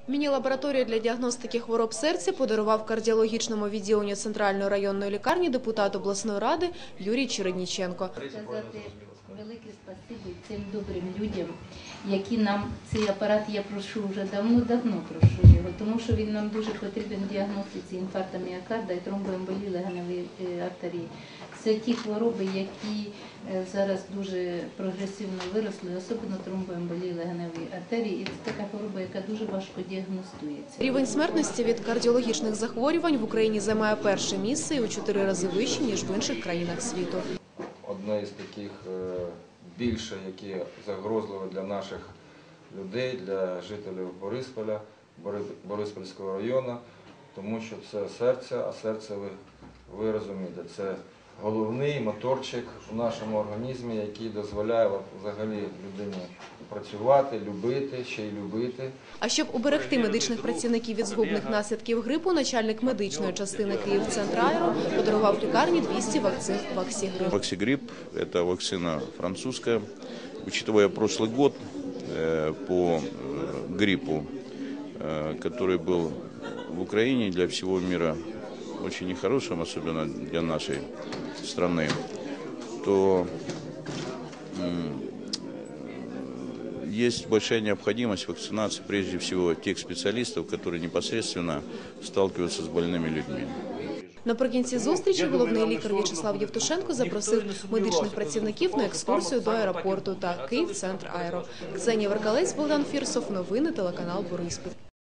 Міні-лабораторію для діагностики хвороб серця подарував кардіологічному відділенню Центральної районної лікарні депутат обласної ради Юрій Чередніченко. Сказати велике спасибі цим добрим людям, які нам цей апарат, я прошу вже давно прошу його, тому що він нам дуже потрібен в діагностиці інфаркту міокарда і тромбоемболії легеневої артерії. Це ті хвороби, які зараз дуже прогресивно виросли, особливо тромбоемболії легеневої артерії. І це така хвороба, яка дуже важко діагностується. Рівень смертності від кардіологічних захворювань в Україні займає перше місце і у 4 рази вище, ніж в інших країнах світу. Одне із таких більше, які загрозливі для наших людей, для жителів Борисполя, Бориспільського району, тому що це серце, а серце, ви розумієте, це головний моторчик в нашому організмі, який дозволяє взагалі людині працювати, любити, ще й любити. А щоб уберегти медичних працівників від згубних наслідків грипу, начальник медичної частини «Київцентрайро» подарував лікарні 200 вакцин «Ваксигрип». «Ваксигрип» – это вакцина французская. Учитывая прошлый год по гриппу, который был в Украине для всего мира очень нехорошим, особенно для нашей страны, то есть большая необходимость вакцинации прежде всего тех специалистов, которые непосредственно сталкиваются с больными людьми. Наприкінці зустрічі головний лікар В'ячеслав Євтушенко запросив медичних працівників на екскурсію до аеропорту та «Київцентрайро». Ксенія Веркалець, Богдан Фірсов. Новини телеканал Бориспіль.